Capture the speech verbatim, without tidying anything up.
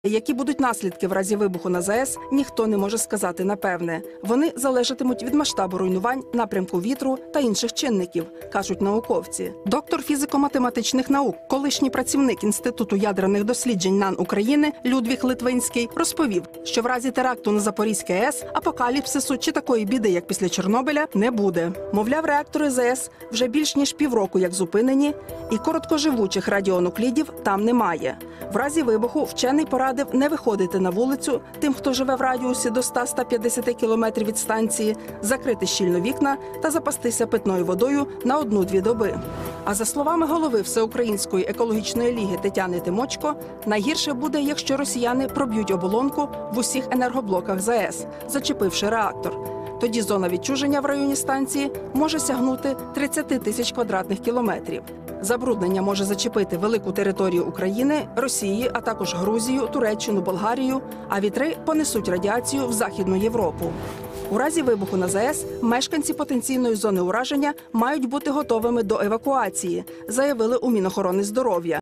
Які будуть наслідки в разі вибуху на ЗАЕС, ніхто не може сказати напевне. Вони залежатимуть від масштабу руйнувань, напрямку вітру та інших чинників, кажуть науковці. Доктор фізико-математичних наук, колишній працівник Інституту ядерних досліджень НАН України Людвіг Литвинський розповів, що в разі теракту на Запорізькій АЕС апокаліпсису чи такої біди, як після Чорнобиля, не буде. Мовляв, реактори ЗАЕС вже більш ніж півроку як зупинені, і короткоживучих радіонуклідів там немає. В разі вибуху вчений порадив не виходити на вулицю тим, хто живе в радіусі до ста - ста п'ятдесяти кілометрів від станції, закрити щільно вікна та запастися питною водою на одну-дві доби. А за словами голови Всеукраїнської екологічної ліги Тетяни Тимочко, найгірше буде, якщо росіяни проб'ють оболонку в усіх енергоблоках ЗАЕС, зачепивши реактор. Тоді зона відчуження в районі станції може сягнути тридцяти тисяч квадратних кілометрів. Забруднення може зачепити велику територію України, Росії, а також Грузію, Туреччину, Болгарію, а вітри понесуть радіацію в Західну Європу. У разі вибуху на ЗАЕС мешканці потенційної зони ураження мають бути готовими до евакуації, заявили у Мінохорони здоров'я.